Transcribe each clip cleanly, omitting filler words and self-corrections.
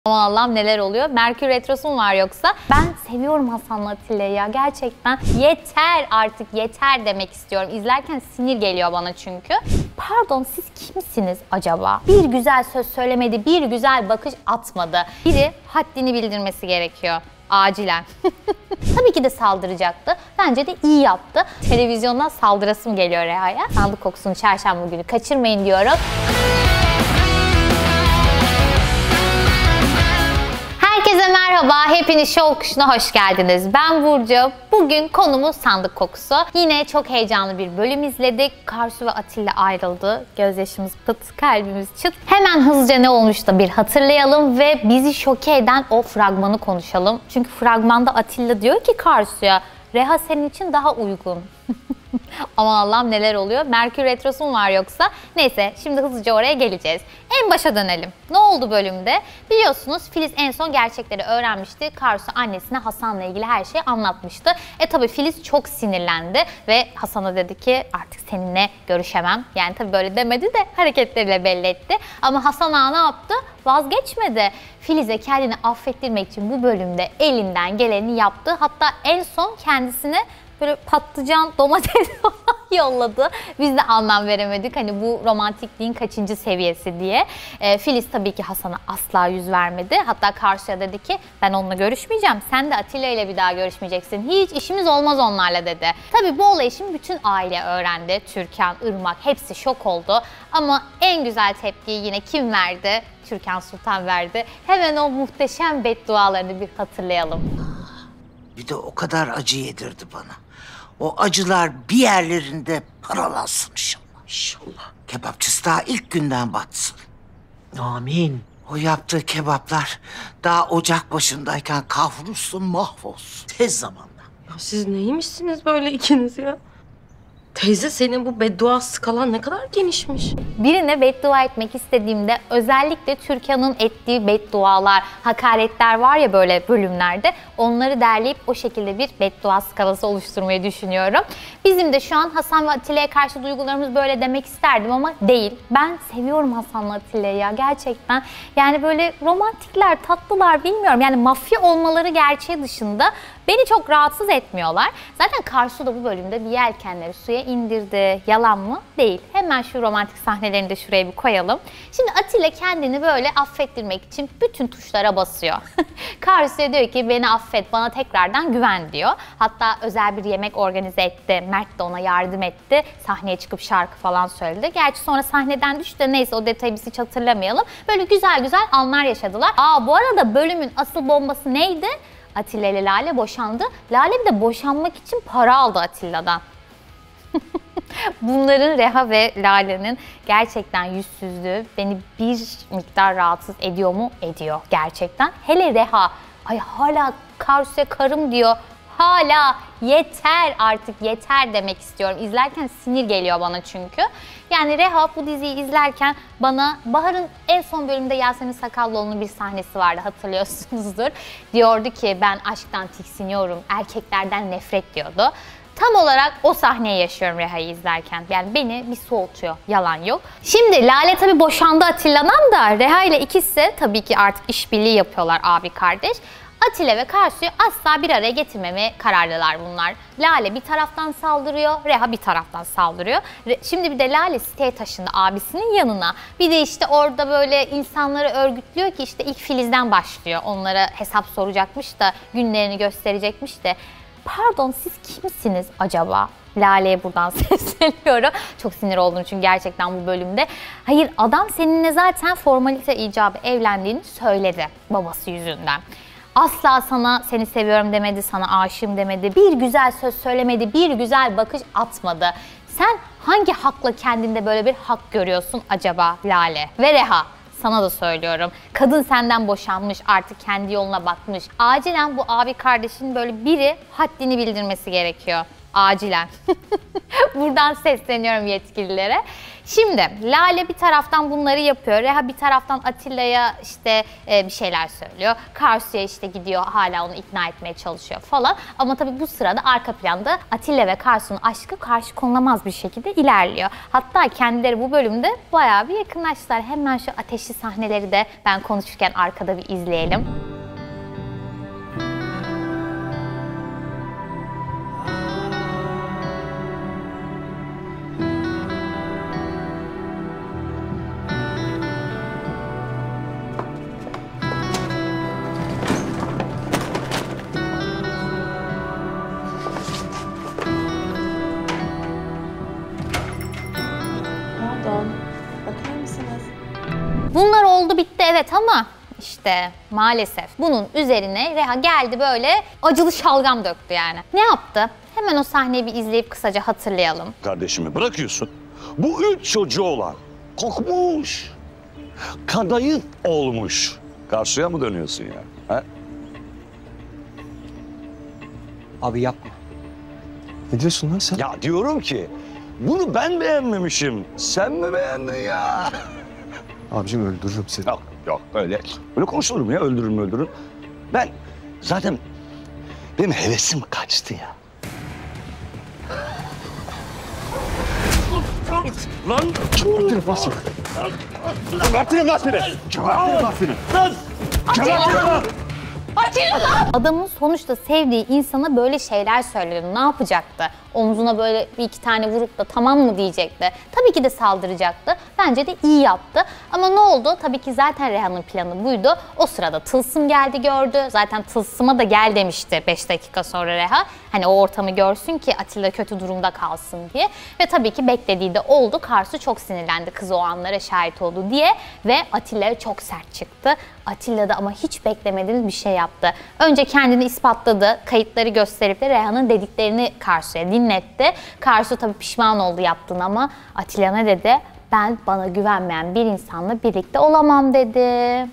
Aman Allah'ım neler oluyor? Merkür Retrosu mu var yoksa? Ben seviyorum Hasan'la Atilla'yı ya gerçekten. Yeter artık yeter demek istiyorum. İzlerken sinir geliyor bana çünkü. Pardon siz kimsiniz acaba? Bir güzel söz söylemedi, bir güzel bakış atmadı. Biri haddini bildirmesi gerekiyor. Acilen. Tabii ki de saldıracaktı. Bence de iyi yaptı. Televizyondan saldırasım geliyor Reha'ya. Sandık kokusunu çarşamba günü kaçırmayın diyorum. Herkese merhaba, hepiniz Şov Kuşu'na hoş geldiniz. Ben Burcu. Bugün konumuz sandık kokusu. Yine çok heyecanlı bir bölüm izledik. Karsu ve Atilla ayrıldı. Gözyaşımız pıt, kalbimiz çıt. Hemen hızlıca ne olmuş da bir hatırlayalım ve bizi şoke eden o fragmanı konuşalım. Çünkü fragmanda Atilla diyor ki Karsu'ya, Reha senin için daha uygun. Aman Allah'ım neler oluyor? Merkür Retrosu mu var yoksa? Neyse şimdi hızlıca oraya geleceğiz. En başa dönelim. Ne oldu bölümde? Biliyorsunuz Filiz en son gerçekleri öğrenmişti. Karsu annesine Hasan'la ilgili her şeyi anlatmıştı. Tabii Filiz çok sinirlendi ve Hasan'a dedi ki artık seninle görüşemem. Yani tabii böyle demedi de hareketleriyle belli etti. Ama Hasan ağa ne yaptı? Vazgeçmedi. Filiz'e kendini affettirmek için bu bölümde elinden geleni yaptı. Hatta en son kendisine böyle patlıcan, domates falan yolladı. Biz de anlam veremedik. Hani bu romantikliğin kaçıncı seviyesi diye. Filiz tabii ki Hasan'a asla yüz vermedi. Hatta Karsu'ya dedi ki ben onunla görüşmeyeceğim. Sen de Atilla ile bir daha görüşmeyeceksin. Hiç işimiz olmaz onlarla dedi. Tabii bu olayı şimdi bütün aile öğrendi. Türkan, Irmak hepsi şok oldu. Ama en güzel tepkiyi yine kim verdi? Türkan Sultan verdi. Hemen o muhteşem beddualarını bir hatırlayalım. Bir de o kadar acı yedirdi bana. O acılar bir yerlerinde paralansın inşallah. İnşallah. Kebapçısı daha ilk günden batsın. Amin. O yaptığı kebaplar daha ocak başındayken kavrulsun, mahvolsun. Tez zamanda. Ya siz neymişsiniz böyle ikiniz ya? Teyze senin bu beddua skalan ne kadar genişmiş. Birine beddua etmek istediğimde özellikle Türkan'ın ettiği beddualar, hakaretler var ya böyle bölümlerde, onları derleyip o şekilde bir beddua skalası oluşturmayı düşünüyorum. Bizim de şu an Hasan ve Atilla'ya karşı duygularımız böyle demek isterdim ama değil. Ben seviyorum Hasan'la Atilla'yı ya gerçekten. Yani böyle romantikler, tatlılar bilmiyorum. Yani mafya olmaları gerçeği dışında beni çok rahatsız etmiyorlar. Zaten Karsu da bu bölümde bir yelkenleri suya indirdi. Yalan mı? Değil. Hemen şu romantik sahnelerini de şuraya bir koyalım. Şimdi Atilla kendini böyle affettirmek için bütün tuşlara basıyor. Karsu'ya diyor ki beni affet, bana tekrardan güven diyor. Hatta özel bir yemek organize etti. Mert de ona yardım etti. Sahneye çıkıp şarkı falan söyledi. Gerçi sonra sahneden düştü de neyse o detayı biz hiç hatırlamayalım. Böyle güzel güzel anlar yaşadılar. Bu arada bölümün asıl bombası neydi? Atilla ile Lale boşandı. Lale bir de boşanmak için para aldı Atilla'dan. Bunların Reha ve Lale'nin gerçekten yüzsüzlüğü beni bir miktar rahatsız ediyor mu? Ediyor gerçekten. Hele Reha, ay hala Karsu'ya karım diyor. Hala yeter artık yeter demek istiyorum. İzlerken sinir geliyor bana çünkü. Yani Reha bu diziyi izlerken bana Bahar'ın en son bölümde Yasemin Sakallıoğlu'nun bir sahnesi vardı hatırlıyorsunuzdur. Diyordu ki ben aşktan tiksiniyorum, erkeklerden nefret diyordu. Tam olarak o sahneyi yaşıyorum Reha'yı izlerken. Yani beni bir soğutuyor. Yalan yok. Şimdi Lale tabii boşandı Atilla'dan da Reha ile ikisi tabii ki artık işbirliği yapıyorlar abi kardeş. Atilla ve Karsu'yu asla bir araya getirmemeye kararlılar bunlar. Lale bir taraftan saldırıyor, Reha bir taraftan saldırıyor. Şimdi bir de Lale siteye taşındı abisinin yanına. Bir de işte orada böyle insanları örgütlüyor ki işte ilk Filiz'den başlıyor. Onlara hesap soracakmış da günlerini gösterecekmiş de. Pardon siz kimsiniz acaba? Lale'ye buradan sesleniyorum. Çok sinir oldum çünkü gerçekten bu bölümde. Hayır adam seninle zaten formalite icabı evlendiğini söyledi babası yüzünden. Asla sana seni seviyorum demedi, sana aşığım demedi, bir güzel söz söylemedi, bir güzel bakış atmadı. Sen hangi hakla kendinde böyle bir hak görüyorsun acaba Lale ve Reha? Sana da söylüyorum. Kadın senden boşanmış, artık kendi yoluna bakmış. Acilen bu abi kardeşin böyle biri haddini bildirmesi gerekiyor. Acilen. Buradan sesleniyorum yetkililere. Şimdi Lale bir taraftan bunları yapıyor. Reha bir taraftan Atilla'ya işte bir şeyler söylüyor. Karsu'ya işte gidiyor, hala onu ikna etmeye çalışıyor falan. Ama tabii bu sırada arka planda Atilla ve Karsu'nun aşkı karşı konulamaz bir şekilde ilerliyor. Hatta kendileri bu bölümde bayağı bir yakınlaştılar. Hemen şu ateşli sahneleri de ben konuşurken arkada bir izleyelim. Bunlar oldu bitti evet ama işte maalesef bunun üzerine Reha geldi böyle acılı şalgam döktü yani. Ne yaptı? Hemen o sahneyi bir izleyip kısaca hatırlayalım. Kardeşimi bırakıyorsun. Bu 3 çocuğu olan kokmuş, kadayıf olmuş. Karşıya mı dönüyorsun ya? Ha? Abi yapma. Ne diyorsun lan sen? Ya diyorum ki bunu ben beğenmemişim. Sen mi beğendin ya? Abicim öldürürüm seni. Yok yok öyle konuşulur mu ya, öldürürüm. Ben zaten benim hevesim kaçtı ya. Lan! Gebertirim lan seni. Gebertirim lan seni. Gebertirim lan seni. Gebertirim lan. Adamın sonuçta sevdiği insana böyle şeyler söyledi. Ne yapacaktı? Omzuna böyle bir iki tane vurup da tamam mı diyecekti. Tabii ki de saldıracaktı. Bence de iyi yaptı. Ama ne oldu? Tabii ki zaten Reha'nın planı buydu. O sırada Tılsım geldi gördü. Zaten Tılsım'a da gel demişti 5 dakika sonra Reha. Hani o ortamı görsün ki Atilla kötü durumda kalsın diye. Ve tabii ki beklediği de oldu. Karsu çok sinirlendi kız o anlara şahit oldu diye. Ve Atilla'ya çok sert çıktı. Atilla da ama hiç beklemediğimiz bir şey yaptı. Önce kendini ispatladı. Kayıtları gösterip de Reha'nın dediklerini Karsu'ya dinletti. Karsu tabii pişman oldu yaptığını ama Atilla ne dedi? Ben bana güvenmeyen bir insanla birlikte olamam dedi.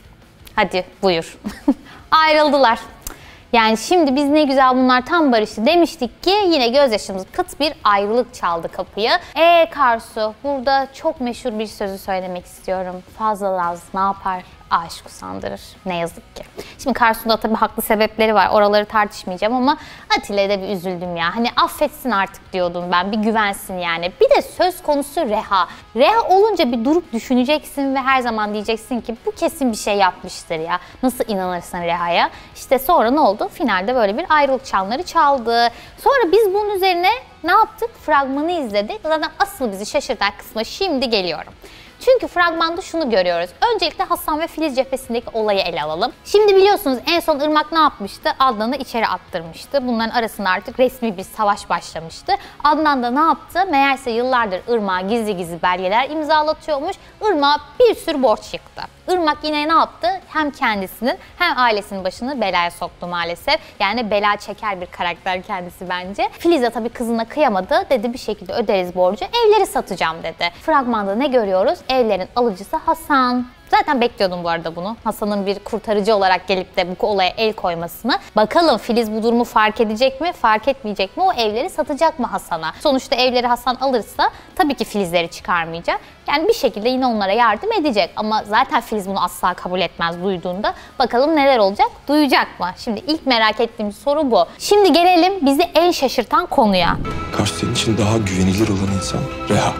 Hadi buyur. Ayrıldılar. Yani şimdi biz ne güzel bunlar tam barıştı demiştik ki yine gözyaşımız pıt bir ayrılık çaldı kapıyı. Karsu, burada çok meşhur bir sözü söylemek istiyorum. Fazla naz ne yapar? Aşk usandırır. Ne yazık ki. Şimdi Karsu'da tabii haklı sebepleri var. Oraları tartışmayacağım ama Atilla'ya da bir üzüldüm ya. Hani affetsin artık diyordum ben. Bir güvensin yani. Bir de söz konusu Reha. Reha olunca bir durup düşüneceksin ve her zaman diyeceksin ki bu kesin bir şey yapmıştır ya. Nasıl inanırsın Reha'ya? İşte sonra ne oldu? Finalde böyle bir ayrılık çanları çaldı. Sonra biz bunun üzerine ne yaptık? Fragmanı izledik. Zaten asıl bizi şaşırtan kısma şimdi geliyorum. Çünkü fragmanda şunu görüyoruz. Öncelikle Hasan ve Filiz cephesindeki olayı ele alalım. Şimdi biliyorsunuz en son Irmak ne yapmıştı? Adnan'ı içeri attırmıştı. Bunların arasında artık resmi bir savaş başlamıştı. Adnan da ne yaptı? Meğerse yıllardır Irmak'a gizli gizli belgeler imzalatıyormuş. Irmak'a bir sürü borç yıktı. Irmak yine ne yaptı? Hem kendisinin hem ailesinin başını belaya soktu maalesef. Yani bela çeker bir karakter kendisi bence. Filiz de tabii kızına kıyamadı. Dedi bir şekilde öderiz borcu. Evleri satacağım dedi. Fragmanda ne görüyoruz? Evlerin alıcısı Hasan. Zaten bekliyordum bu arada bunu. Hasan'ın bir kurtarıcı olarak gelip de bu olaya el koymasını. Bakalım Filiz bu durumu fark edecek mi, fark etmeyecek mi? O evleri satacak mı Hasan'a? Sonuçta evleri Hasan alırsa tabii ki Filizleri çıkarmayacak. Yani bir şekilde yine onlara yardım edecek. Ama zaten Filiz bunu asla kabul etmez duyduğunda. Bakalım neler olacak? Duyacak mı? Şimdi ilk merak ettiğim soru bu. Şimdi gelelim bizi en şaşırtan konuya. Karşı senin için daha güvenilir olan insan Reha.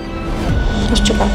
Hoşçakal.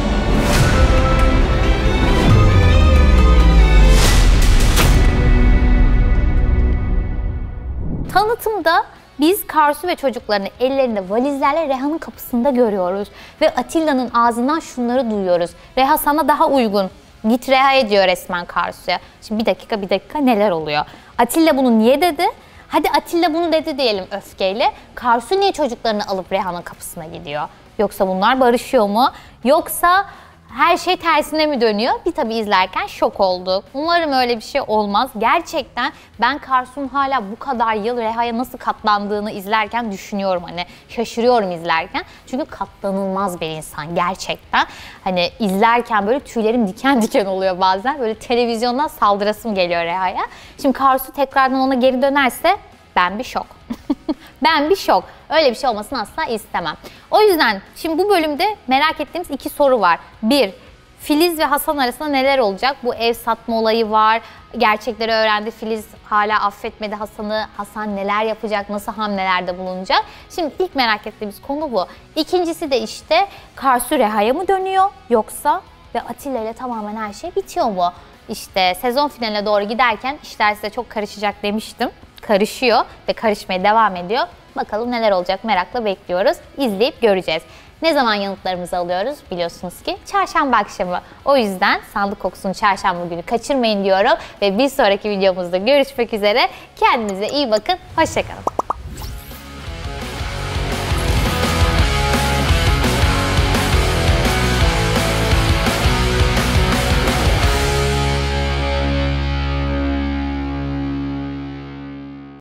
Tanıtımda biz Karsu ve çocuklarını ellerinde valizlerle Reha'nın kapısında görüyoruz. Ve Atilla'nın ağzından şunları duyuyoruz. Reha sana daha uygun. Git Reha'ya diyor resmen Karsu'ya. Şimdi bir dakika neler oluyor? Atilla bunu niye dedi? Hadi Atilla bunu dedi diyelim öfkeyle. Karsu niye çocuklarını alıp Reha'nın kapısına gidiyor? Yoksa bunlar barışıyor mu? Yoksa her şey tersine mi dönüyor? Bir tabii izlerken şok olduk. Umarım öyle bir şey olmaz. Gerçekten ben Karsu'nun hala bu kadar yıl Reha'ya nasıl katlandığını izlerken düşünüyorum. Hani şaşırıyorum izlerken. Çünkü katlanılmaz bir insan gerçekten. Hani izlerken böyle tüylerim diken diken oluyor bazen. Böyle televizyondan saldırasım geliyor Reha'ya. Şimdi Karsu tekrardan ona geri dönerse ben bir şok. Ben bir şok. Öyle bir şey olmasını asla istemem. O yüzden şimdi bu bölümde merak ettiğimiz 2 soru var. 1. Filiz ve Hasan arasında neler olacak? Bu ev satma olayı var. Gerçekleri öğrendi. Filiz hala affetmedi Hasan'ı. Hasan neler yapacak? Nasıl hamlelerde bulunacak? Şimdi ilk merak ettiğimiz konu bu. İkincisi de işte Karsu Reha'ya mı dönüyor? Yoksa ve Atilla ile tamamen her şey bitiyor mu? İşte sezon finaline doğru giderken işler size çok karışacak demiştim. Karışıyor ve karışmaya devam ediyor. Bakalım neler olacak, merakla bekliyoruz. İzleyip göreceğiz. Ne zaman yanıtlarımızı alıyoruz? Biliyorsunuz ki çarşamba akşamı. O yüzden Sandık Kokusu'nu çarşamba günü kaçırmayın diyorum. Ve bir sonraki videomuzda görüşmek üzere. Kendinize iyi bakın. Hoşça kalın.